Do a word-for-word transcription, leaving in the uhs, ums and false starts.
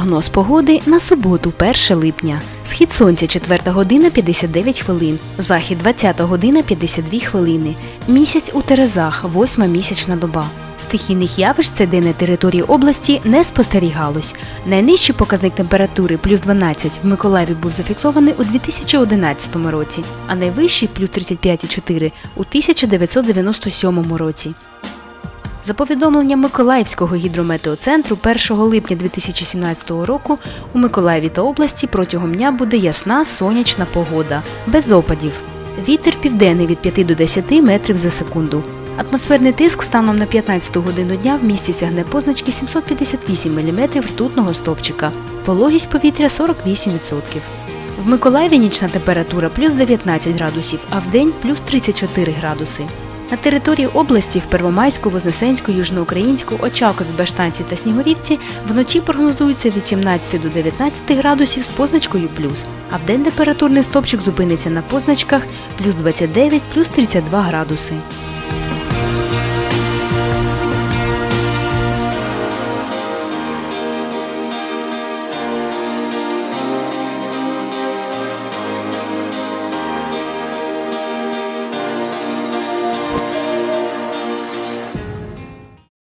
Прогноз погоди на суботу, перше липня. Схід сонця четверта година п'ятдесят дев'ять хвилин, захід двадцята година п'ятдесят дві хвилини. Місяць у Терезах, восьма місячна доба. Стихійних явищ цей день на території області не спостерігалось. Найнижчий показник температури плюс дванадцять в Миколаєві був зафіксований у дві тисячі одинадцятому році, а найвищий плюс тридцять п'ять цілих чотири у тисяча дев'ятсот дев'яносто сьомому році. За повідомленням Миколаївського гідрометеоцентру, першого липня дві тисячі сімнадцятого року у Миколаєві та області протягом дня буде ясна сонячна погода, без опадів. Вітер південний від п'яти до десяти метрів за секунду. Атмосферний тиск станом на п'ятнадцяту годину дня в місті сягне позначки сімсот п'ятдесят вісім міліметрів ртутного стовпчика. Вологість повітря сорок вісім відсотків. В Миколаєві нічна температура плюс дев'ятнадцять градусів, а вдень плюс тридцять чотири градуси. На території області в Первомайську, Вознесенську, Южноукраїнську, Очакові, Баштанці та Снігурівці вночі прогнозується від сімнадцяти до дев'ятнадцяти градусів з позначкою плюс, а вдень температурний стовпчик зупиниться на позначках плюс двадцять дев'ять, плюс тридцять два градуси.